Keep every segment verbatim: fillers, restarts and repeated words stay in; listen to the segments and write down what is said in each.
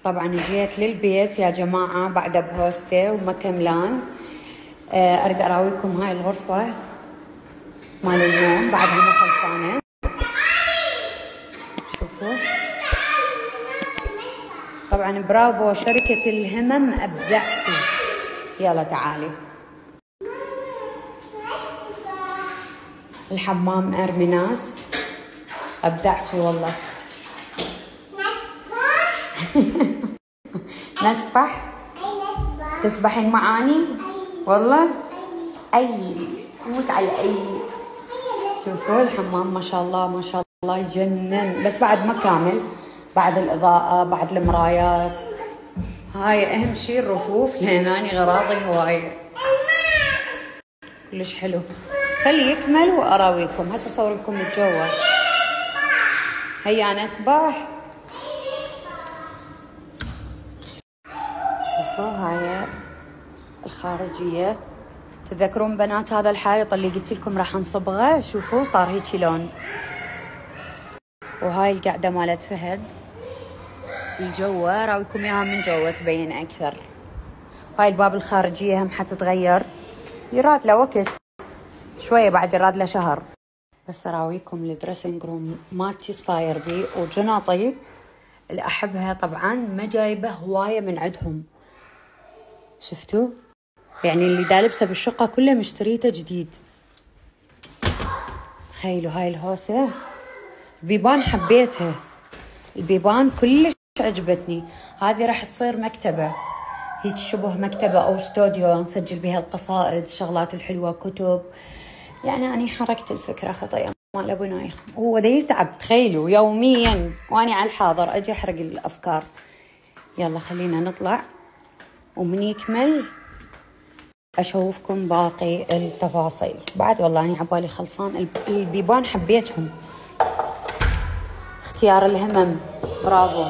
طبعا جيت للبيت يا جماعة بعد بهوستة ومكملان. آه أريد أراويكم هاي الغرفة مال النوم بعدها ما خلصانة. شوفوا طبعا برافو شركة الهمم، أبدعتوا. يلا تعالي. الحمام أرميناس، أبدعتوا والله. نسبح؟ تسبحين معاني؟ والله؟ أي موت على أي. شوفوا الحمام ما شاء الله ما شاء الله يجنن، بس بعد ما كامل، بعد الإضاءة بعد المرايات. هاي أهم شي الرفوف، لأن أني غراضي هواية. كلش حلو. خلي يكمل وأراويكم. هسه أصور لكم الجو. هيا أنا أسبح. شوفوا هاي الخارجية. تذكرون بنات هذا الحائط اللي قلت لكم راح نصبغه؟ شوفوا صار هيك لون. وهاي القعدة مالت فهد. الجوة راويكم اياها من جوا تبين اكثر. هاي الباب الخارجية هم حتتغير، يراد له وقت شوية، بعد يراد له شهر. بس اراويكم الدريسنج روم مالتي صاير بي، وجناطي اللي احبها طبعا ما جايبه هواية من عندهم. شفتوا؟ يعني اللي دا لبسه بالشقة كله مشتريته جديد. تخيلوا هاي الهوسة. البيبان حبيتها، البيبان كلش عجبتني. هذه راح تصير مكتبة، هيك شبه مكتبة أو استوديو نسجل بها القصائد، الشغلات الحلوة، كتب. يعني أنا حركت الفكرة خطية مال أبو نايخ. هو دا يتعب تخيلوا يوميا، وأني على الحاضر أجي أحرق الأفكار. يلا خلينا نطلع ومن يكمل أشوفكم باقي التفاصيل. بعد والله أنا عبالي خلصان. البيبان حبيتهم. اختيار الهمم برافو.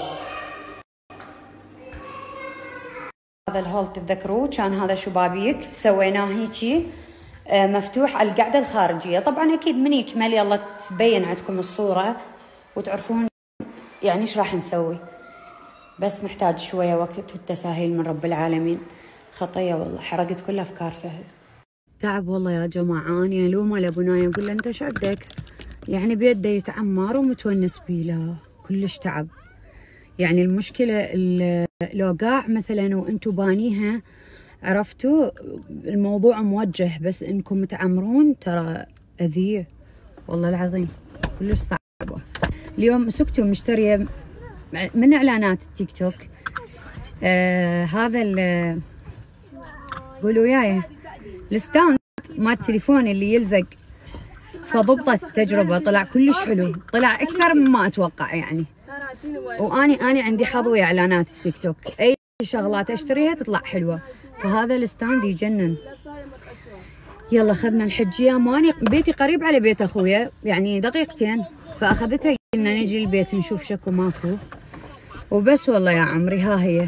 هذا الهول تتذكروه كان هذا شبابيك سويناه هيجي مفتوح على القعدة الخارجية. طبعا أكيد من يكمل يلا تبين عندكم الصورة وتعرفون يعني إيش راح نسوي. بس نحتاج شوية وقت والتساهيل من رب العالمين. خطية والله، حرقت كل أفكار فهد. تعب والله يا جماعة. أنا ألومه لأبوناي أقول له أنت شو عندك؟ يعني بيده يتعمر ومتونس بيه. لا كلش تعب. يعني المشكلة لو قاع مثلا وانتو بانيها عرفتوا الموضوع موجه، بس انكم تعمرون ترى اذية والله العظيم كلش صعبة. اليوم سكتوا مشترية من اعلانات التيك توك آه هذا ال قولوا وياي الستاند مال التليفون اللي يلزق، فضبطت التجربة طلع كلش حلو، طلع أكثر مما أتوقع يعني. وأني أني عندي حظ ويا إعلانات التيك توك، أي شغلات أشتريها تطلع حلوة، فهذا الستاند يجنن. يلا أخذنا الحجية ماني بيتي قريب على بيت أخويا يعني دقيقتين، فأخذتها قلنا نجي البيت نشوف شكو ماكو وبس. والله يا عمري ها هي.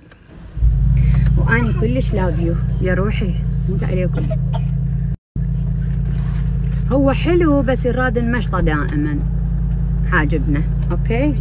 وأني كلش لافيو يا روحي موت عليكم. هو حلو بس يراد المشطة دائما حاجبنا. اوكي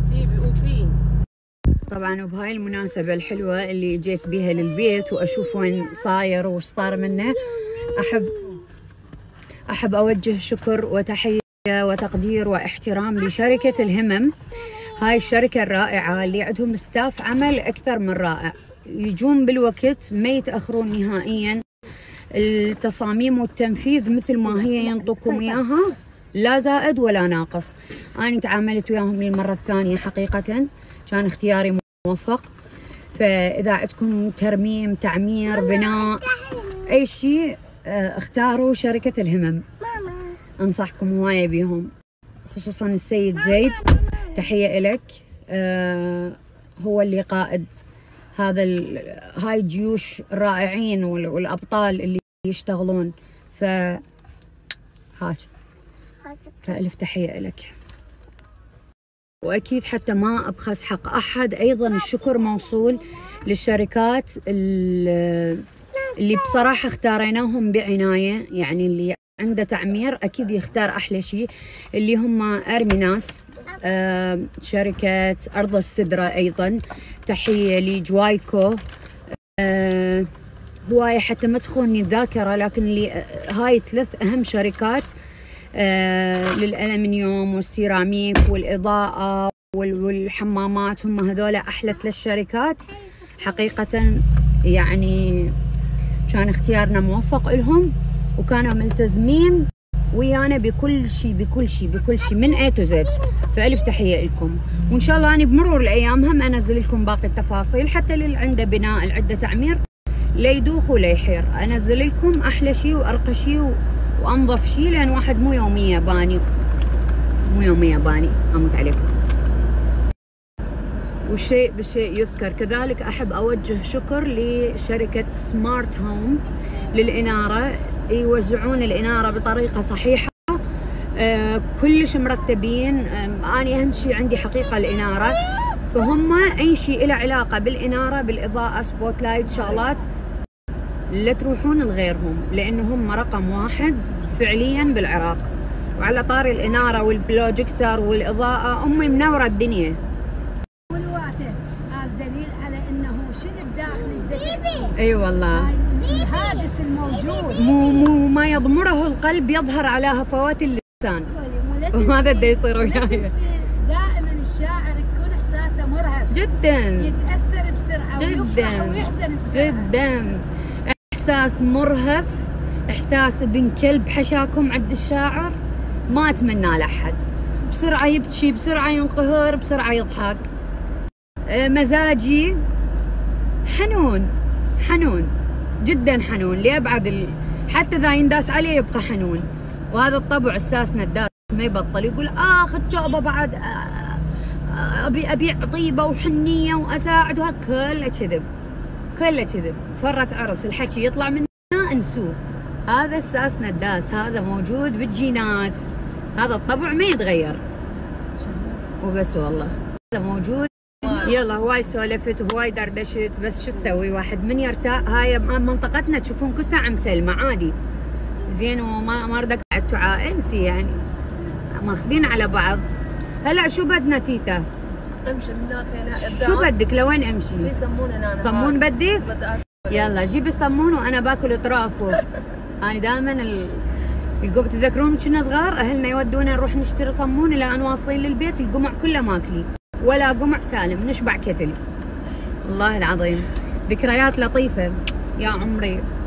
طبعا. وبهاي المناسبة الحلوة اللي جيت بيها للبيت واشوف وين صاير وش صار منه، احب احب اوجه شكر وتحية وتقدير واحترام لشركة الهمم. هاي الشركة الرائعة اللي عندهم ستاف عمل اكثر من رائع، يجون بالوقت ما يتأخرون نهائيا. التصاميم والتنفيذ مثل ما هي ينطوكم اياها، لا زائد ولا ناقص. انا تعاملت وياهم للمره الثانيه حقيقه، كان اختياري موفق. فاذا عندكم ترميم تعمير بناء اي شيء اختاروا شركه الهمم، انصحكم هوايه بيهم. خصوصا السيد زيد تحيه لك، أه هو اللي قائد هذا هاي الجيوش الرائعين والابطال اللي يشتغلون. ف هاك فالف تحيه لك. واكيد حتى ما ابخس حق احد، ايضا الشكر موصول للشركات اللي بصراحه اختاريناهم بعنايه. يعني اللي عنده تعمير اكيد يختار احلى شيء، اللي هم ارميناس آه شركة أرض السدرة أيضا، تحية لجوايكو. آه هواية حتى ما تخوني الذاكرة، لكن اللي هاي ثلاث أهم شركات آه للألمنيوم والسيراميك والإضاءة والحمامات، هم هذول أحلى ثلاث شركات حقيقة. يعني كان اختيارنا موفق لهم، وكانوا ملتزمين ويانا بكل شيء بكل شيء بكل شيء من A to Z. فألف تحية لكم، وإن شاء الله أنا بمرور الأيام هم أنزل لكم باقي التفاصيل، حتى اللي عنده بناء العدة تعمير لا يدوخ ولا يحير، أنزل لكم أحلى شيء وأرقى شيء وأنظف شيء، لأن واحد مو يومية باني مو يومية باني أموت عليكم. والشيء بالشيء يذكر، كذلك أحب أوجه شكر لشركة سمارت هوم للإنارة، يوزعون الإنارة بطريقة صحيحة، آه كلش مرتبين. آه أنا أهم شيء عندي حقيقة الإنارة، فهم أي شيء له علاقة بالإنارة بالإضاءة سبوت لايت شغلات لا تروحون لغيرهم، لأنهم رقم واحد فعليا بالعراق. وعلى طاري الإنارة والبروجيكتر والإضاءة أمي منورة الدنيا. دليل على انه شنو بداخل اي والله الهاجس الموجود مو مو ما يضمره القلب يظهر على هفوات اللسان، وهذا اللي يصير وياي. دائما الشاعر يكون احساسه مرهف جدا، يتاثر بسرعه جدا ويحزن بسرعه جدا، احساس مرهف، احساس ابن كلب حشاكم عند الشاعر ما اتمناه لاحد. بسرعه يبكي، بسرعه ينقهر، بسرعه يضحك. مزاجي حنون حنون جدا حنون لأبعد ال... حتى إذا ينداس عليه يبقى حنون. وهذا الطبع الساسنا الداس ما يبطل يقول آخذ توبة بعد أبي أبيع طيبة وحنية وأساعدها، كله كذب كله كذب. فرة عرس الحكي يطلع منها انسوه. هذا الساسنا الداس، هذا موجود بالجينات، هذا الطبع ما يتغير وبس والله هذا موجود. يلا هواي سولفت وهواي دردشت، بس شو تسوي واحد من يرتاح. هاي منطقتنا تشوفون كل ساعة مسلمة عادي زين، وما ما ردك قعدتوا عائلتي يعني ماخذين على بعض. هلا شو بدنا تيتا؟ امشي من داخل. شو بدك لوين امشي؟ في صمون انا. صمون بدك؟ يلا جيبي الصمون وانا باكل اطرافه. انا دائما ال... القبة تذكرون كنا صغار اهلنا يودونا نروح نشتري صمون، الى ان واصلين للبيت القمع كله ماكلي ولا قمع سالم، نشبع كتل. والله العظيم ذكريات لطيفة يا عمري.